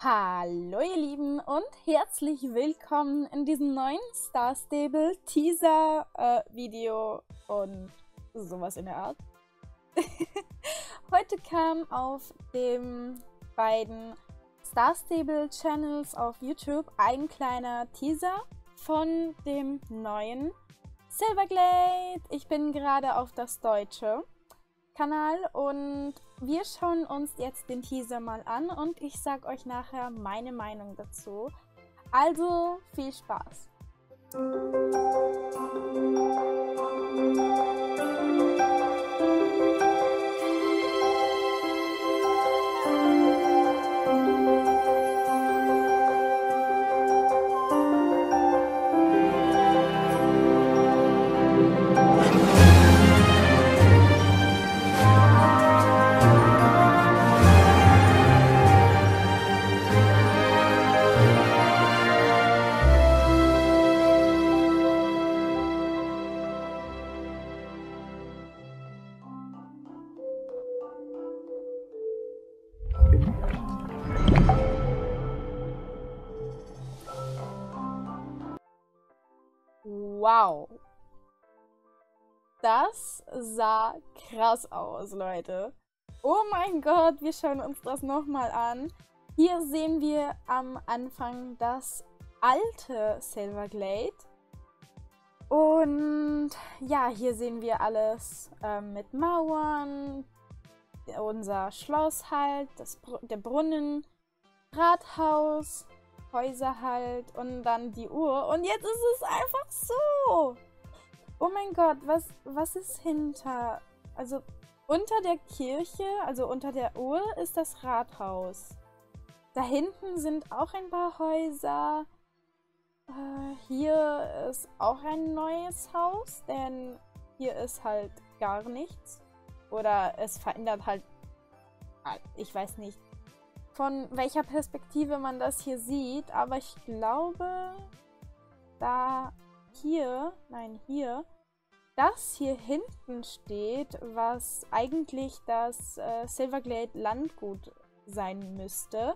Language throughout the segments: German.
Hallo ihr Lieben und herzlich willkommen in diesem neuen Star Stable Teaser Video und sowas in der Art. Heute kam auf den beiden Star Stable Channels auf YouTube ein kleiner Teaser von dem neuen Silverglade. Ich bin gerade auf das deutsche Kanal und wir schauen uns jetzt den Teaser mal an und ich sage euch nachher meine Meinung dazu. Also viel Spaß! Wow! Das sah krass aus, Leute. Oh mein Gott, wir schauen uns das nochmal an. Hier sehen wir am Anfang das alte Silverglade. Und ja, hier sehen wir alles mit Mauern, unser Schloss halt, der Brunnen, Rathaus, Häuser halt und dann die Uhr. Und jetzt ist es einfach so. Oh mein Gott, was ist hinter? Also unter der Kirche, also unter der Uhr ist das Rathaus. Da hinten sind auch ein paar Häuser. Hier ist auch ein neues Haus, denn hier ist halt gar nichts. Oder es verändert halt, ich weiß nicht, von welcher Perspektive man das hier sieht, aber ich glaube, das hier hinten steht, was eigentlich das Silverglade Landgut sein müsste,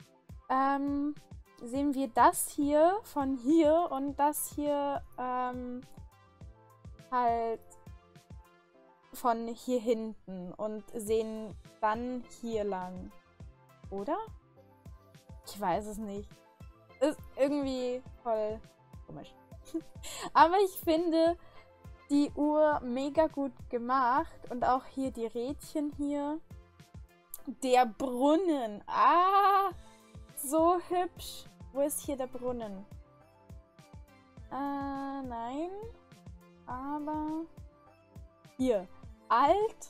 sehen wir das hier von hier und das hier halt von hier hinten und sehen dann hier lang. Oder? Ich weiß es nicht. Ist irgendwie voll komisch. Aber ich finde die Uhr mega gut gemacht. Und auch hier die Rädchen hier. Der Brunnen. Ah, so hübsch. Wo ist hier der Brunnen? Nein. Aber hier. Alt.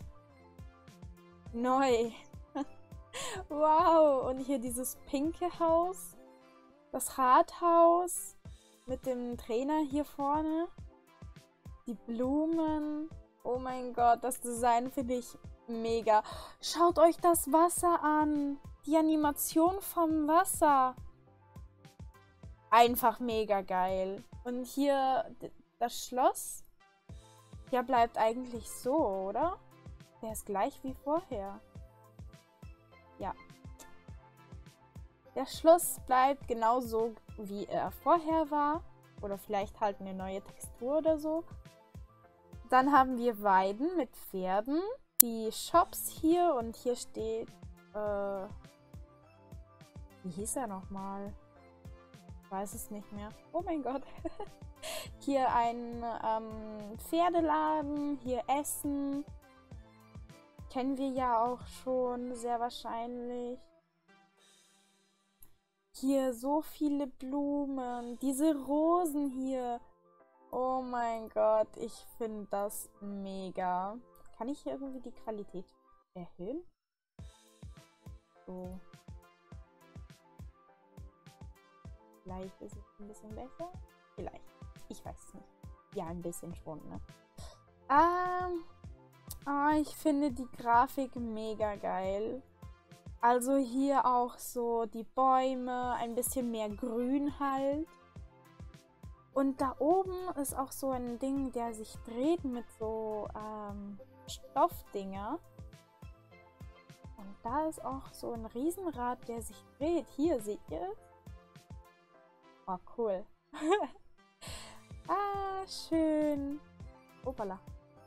Neu. Wow, und hier dieses pinke Haus, das Rathaus mit dem Trainer hier vorne, die Blumen, oh mein Gott, das Design finde ich mega. Schaut euch das Wasser an, die Animation vom Wasser, einfach mega geil. Und hier das Schloss, der bleibt eigentlich so, oder? Der ist gleich wie vorher. Ja. Der Schluss bleibt genauso, wie er vorher war. Oder vielleicht halt eine neue Textur oder so. Dann haben wir Weiden mit Pferden. Die Shops hier und hier steht... wie hieß er nochmal? Ich weiß es nicht mehr. Oh mein Gott. Hier ein Pferdeladen. Hier Essen. Kennen wir ja auch schon, sehr wahrscheinlich. Hier so viele Blumen. Diese Rosen hier. Oh mein Gott, ich finde das mega. Kann ich hier irgendwie die Qualität erhöhen? So. Vielleicht ist es ein bisschen besser. Vielleicht. Ich weiß es nicht. Ja, ein bisschen schon, ne? Ich finde die Grafik mega geil. Also hier auch so die Bäume, ein bisschen mehr Grün halt. Und da oben ist auch so ein Ding, der sich dreht mit so Stoffdinger. Und da ist auch so ein Riesenrad, der sich dreht. Hier, seht ihr es? Oh, cool. Ah, schön. Opala.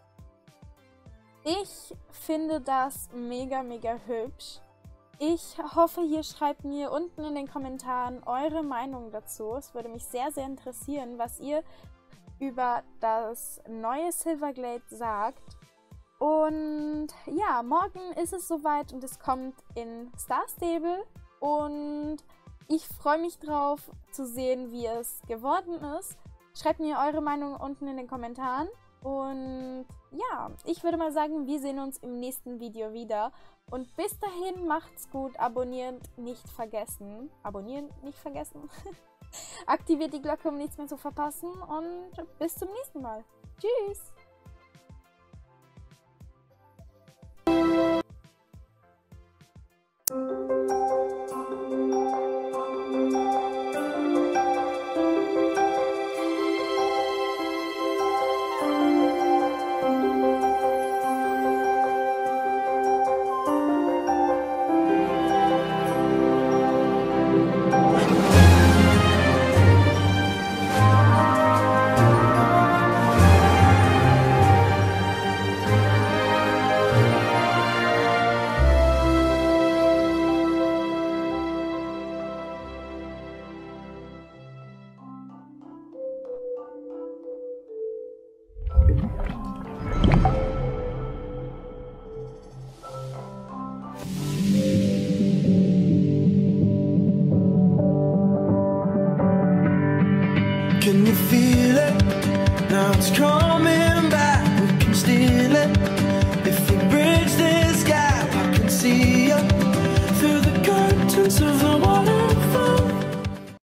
Ich finde das mega, mega hübsch. Ich hoffe, ihr schreibt mir unten in den Kommentaren eure Meinung dazu. Es würde mich sehr, sehr interessieren, was ihr über das neue Silverglade sagt. Und ja, morgen ist es soweit und es kommt in Star Stable. Und ich freue mich drauf zu sehen, wie es geworden ist. Schreibt mir eure Meinung unten in den Kommentaren. Und ja, ich würde mal sagen, wir sehen uns im nächsten Video wieder. Und bis dahin, macht's gut. Abonnieren nicht vergessen. Aktiviert die Glocke, um nichts mehr zu verpassen. Und bis zum nächsten Mal. Tschüss. Can you feel it? Now it's coming back. We can steal it. If we bridge this gap, I can see you through the curtains of